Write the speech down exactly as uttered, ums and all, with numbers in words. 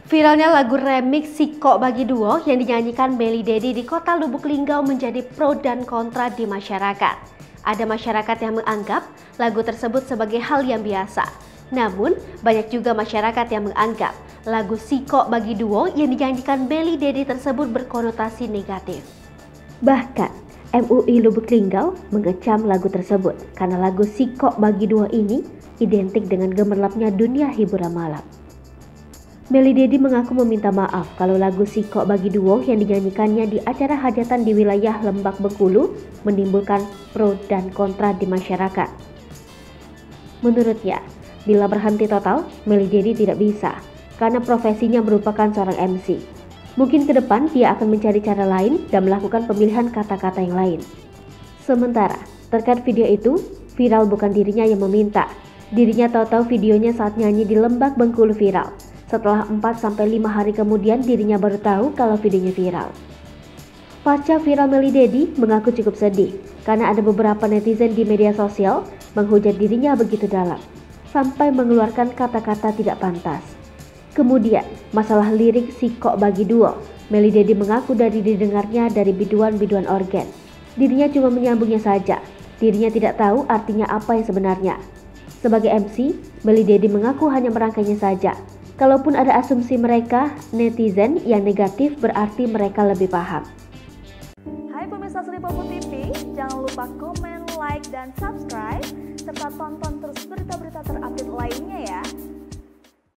Viralnya lagu remix Siko Bagi Duo yang dinyanyikan Melly Dedi di kota Lubuk Linggau menjadi pro dan kontra di masyarakat. Ada masyarakat yang menganggap lagu tersebut sebagai hal yang biasa. Namun, banyak juga masyarakat yang menganggap lagu Siko Bagi Duo yang dinyanyikan Melly Dedi tersebut berkonotasi negatif. Bahkan, M U I Lubuk Linggau mengecam lagu tersebut karena lagu Siko Bagi Duo ini identik dengan gemerlapnya dunia hiburan malam. Melly Dedi mengaku meminta maaf kalau lagu Siko Bagi Duo yang dinyanyikannya di acara hajatan di wilayah Lembak Bengkulu menimbulkan pro dan kontra di masyarakat. Menurutnya, bila berhenti total, Melly Dedi tidak bisa karena profesinya merupakan seorang M C. Mungkin ke depan dia akan mencari cara lain dan melakukan pemilihan kata-kata yang lain. Sementara, terkait video itu, viral bukan dirinya yang meminta. Dirinya tahu-tahu videonya saat nyanyi di Lembak Bengkulu viral. Setelah empat sampai lima hari kemudian dirinya baru tahu kalau videonya viral. Pasca viral Melly Dedi mengaku cukup sedih karena ada beberapa netizen di media sosial menghujat dirinya begitu dalam, sampai mengeluarkan kata-kata tidak pantas. Kemudian, masalah lirik Siko Bagi Duo, Melly Dedi mengaku dari didengarnya dari biduan-biduan organ. Dirinya cuma menyambungnya saja, dirinya tidak tahu artinya apa yang sebenarnya. Sebagai M C, Melly Dedi mengaku hanya merangkainya saja. Kalaupun ada asumsi mereka, netizen yang negatif berarti mereka lebih paham. Hai pemirsa Sri Popo T V, jangan lupa komen, like, dan subscribe, serta tonton terus berita-berita terupdate lainnya ya.